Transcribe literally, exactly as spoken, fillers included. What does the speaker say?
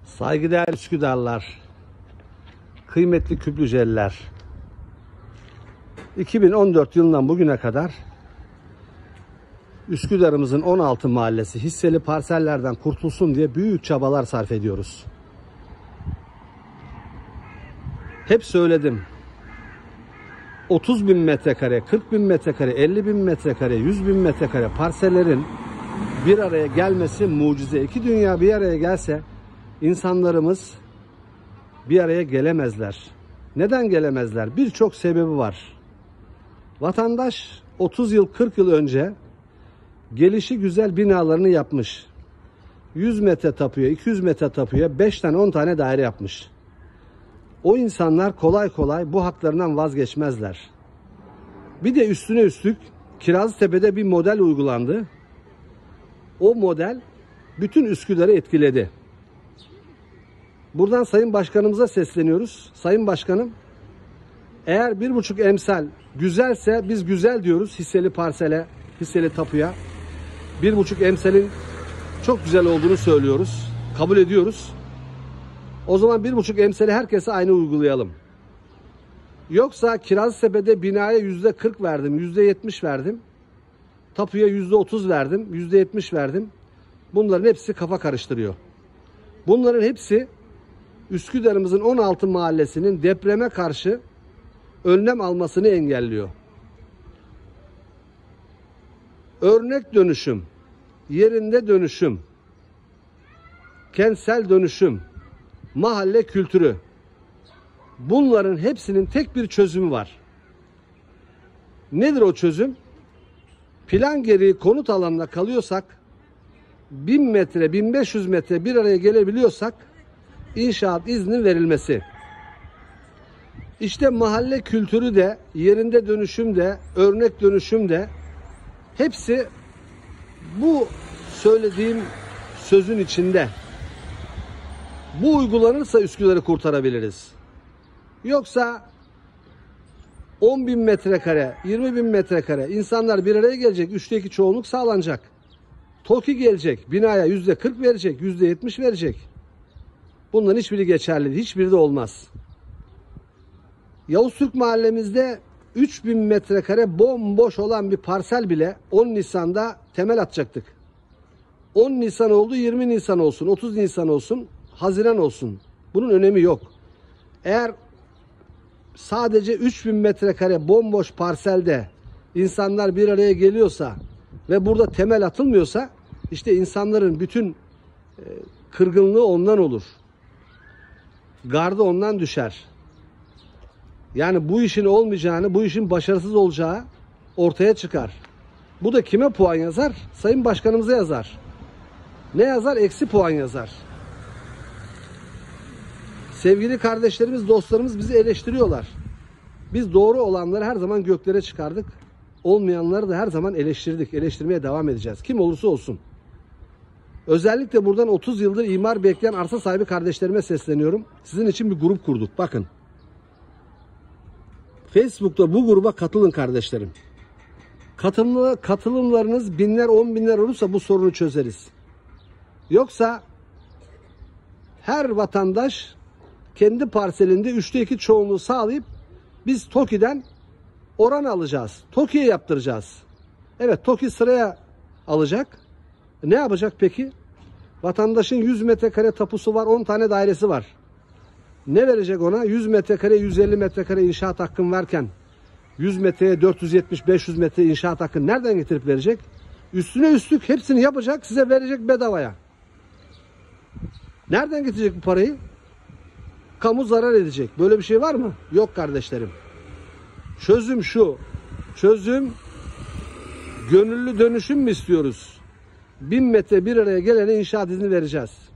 Saygıdeğer Üsküdarlar, kıymetli Küplüceliler, iki bin on dört yılından bugüne kadar Üsküdar'ımızın on altı mahallesi hisseli parsellerden kurtulsun diye büyük çabalar sarf ediyoruz. Hep söyledim. otuz bin metrekare, kırk bin metrekare, elli bin metrekare, yüz bin metrekare parsellerin bir araya gelmesi mucize. İki dünya bir araya gelse insanlarımız bir araya gelemezler. Neden gelemezler? Birçok sebebi var. Vatandaş otuz yıl, kırk yıl önce gelişi güzel binalarını yapmış. yüz metre tapuya, iki yüz metre tapuya beş tane on tane daire yapmış. O insanlar kolay kolay bu haklarından vazgeçmezler. Bir de üstüne üstlük Kirazlıtepe'de bir model uygulandı. O model bütün Üsküdar'ı etkiledi. Buradan Sayın Başkanımıza sesleniyoruz. Sayın Başkanım, eğer bir buçuk emsal güzelse biz güzel diyoruz hisseli parsele, hisseli tapuya. Bir buçuk emsalin çok güzel olduğunu söylüyoruz. Kabul ediyoruz. O zaman bir buçuk emsali herkese aynı uygulayalım. Yoksa Kirazlıtepe'de binaya yüzde kırk verdim, yüzde yetmiş verdim. Tapuya yüzde otuz verdim, yüzde yetmiş verdim. Bunların hepsi kafa karıştırıyor. Bunların hepsi Üsküdar'ımızın on altı mahallesinin depreme karşı önlem almasını engelliyor. Örnek dönüşüm, yerinde dönüşüm, kentsel dönüşüm, mahalle kültürü. Bunların hepsinin tek bir çözümü var. Nedir o çözüm? Plan gereği konut alanına kalıyorsak, bin metre, bin beş yüz metre bir araya gelebiliyorsak, inşaat izni verilmesi. İşte mahalle kültürü de, yerinde dönüşüm de, örnek dönüşüm de hepsi bu söylediğim sözün içinde. Bu uygulanırsa Üsküdar'ı kurtarabiliriz. Yoksa on bin metrekare, yirmi bin metrekare insanlar bir araya gelecek, üçte iki çoğunluk sağlanacak. TOKİ gelecek, binaya yüzde kırk verecek, yüzde yetmiş verecek. Bunların hiçbiri geçerli değil, hiçbiri de olmaz. Yavuz Türk mahallemizde üç bin metrekare bomboş olan bir parsel bile on Nisan'da temel atacaktık. on Nisan oldu, yirmi Nisan olsun, otuz Nisan olsun, Haziran olsun. Bunun önemi yok. Eğer sadece üç bin metrekare bomboş parselde insanlar bir araya geliyorsa ve burada temel atılmıyorsa işte insanların bütün e, kırgınlığı ondan olur. Gardı ondan düşer. Yani bu işin olmayacağını, bu işin başarısız olacağı ortaya çıkar. Bu da kime puan yazar? Sayın Başkanımıza yazar. Ne yazar? Eksi puan yazar. Sevgili kardeşlerimiz, dostlarımız bizi eleştiriyorlar. Biz doğru olanları her zaman göklere çıkardık. Olmayanları da her zaman eleştirdik. Eleştirmeye devam edeceğiz. Kim olursa olsun. Özellikle buradan otuz yıldır imar bekleyen arsa sahibi kardeşlerime sesleniyorum. Sizin için bir grup kurduk. Bakın. Facebook'ta bu gruba katılın kardeşlerim. Katılımlı, katılımlarınız binler, on binler olursa bu sorunu çözeriz. Yoksa her vatandaş kendi parselinde üçte iki çoğunluğu sağlayıp biz TOKİ'den oran alacağız. TOKİ'ye yaptıracağız. Evet, TOKİ sıraya alacak. Ne yapacak peki? Vatandaşın yüz metrekare tapusu var, on tane dairesi var. Ne verecek ona? yüz metrekare, yüz elli metrekare inşaat hakkın varken yüz metreye dört yüz yetmiş beş yüz metre inşaat hakkını nereden getirip verecek? Üstüne üstlük hepsini yapacak, size verecek bedavaya. Nereden getirecek bu parayı? Kamu zarar edecek. Böyle bir şey var mı? Yok kardeşlerim. Çözüm şu. Çözüm gönüllü dönüşüm mü istiyoruz? Bin metre bir araya gelene inşaat izni vereceğiz.